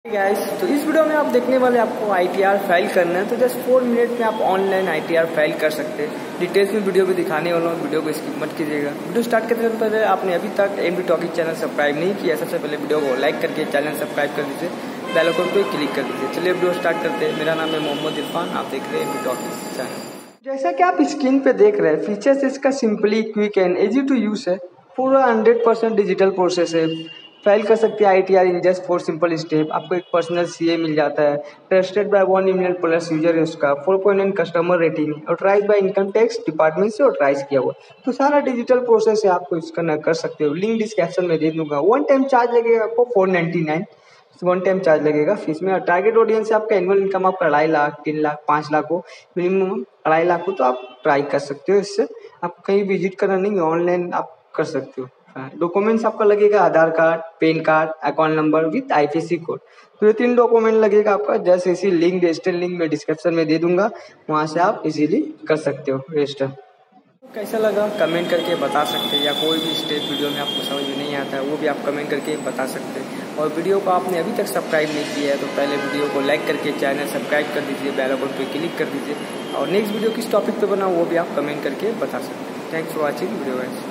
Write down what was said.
Guys, तो इस video में आप देखने वाले आपको ITR फाइल करना है। तो जस्ट 4 मिनट में आप ऑनलाइन ITR फाइल कर सकते हैं। डिटेल्स में वीडियो भी दिखाने वाला हूँ, वीडियो को स्किप मत कीजिएगा। वीडियो स्टार्ट करने से पहले आपने अभी तक MB टॉकीज चैनल सब्सक्राइब नहीं किया, सबसे पहले वीडियो को लाइक करके चैनल सब्सक्राइब कर दीजिए, बेल आइकन पे क्लिक कर दीजिए। चलिए वीडियो स्टार्ट करते हैं। मेरा नाम है मोहम्मद इरफान, आप देख रहे हैं MB टॉकीज चैनल। जैसा कि आप स्क्रीन पे देख रहे हैं, फीचर्स इसका simply quick and easy to use है। पूरा 100% डिजिटल प्रोसेस है। फाइल कर सकते हैं ITR in just 4 simple step. आपको एक पर्सनल CA मिल जाता है, trusted by 1 million plus user है उसका, 4.9 कस्टमर रेटिंग है, authorised by income tax department से ऑथराइज किया हुआ। तो सारा डिजिटल प्रोसेस है, आपको इसका ना कर सकते हो। लिंक डिस्क्रिप्शन में दे दूंगा। वन टाइम चार्ज लगेगा आपको 499, वन टाइम चार्ज लगेगा फीस में। टारगेट ऑडियंस है आपका एनुअल इनकम आपका 2.5 लाख 3 लाख 5 लाख हो, मिनिमम 2.5 लाख हो तो आप ट्राई कर सकते हो। इससे आपको कहीं विजिट करना नहीं, ऑनलाइन आप कर सकते हो। डॉक्यूमेंट्स आपका लगेगा Aadhaar card, PAN card, account number with IFSC code. तो ये 3 डॉक्यूमेंट लगेगा आपका। जैसे इसी लिंक रजिस्टर लिंक में डिस्क्रिप्शन में दे दूंगा, वहाँ से आप इजीली कर सकते हो रजिस्टर। कैसा लगा कमेंट करके बता सकते हैं, या कोई भी स्टेप वीडियो में आपको समझ में नहीं आता है वो भी आप कमेंट करके बता सकते हैं। और वीडियो को आपने अभी तक सब्सक्राइब नहीं किया है तो पहले वीडियो को लाइक करके चैनल सब्सक्राइब कर दीजिए, बेल आइकन पे क्लिक कर दीजिए। और नेक्स्ट वीडियो किस टॉपिक पे बना वो भी आप कमेंट करके बता सकते हैं। Thanks for watching video guys.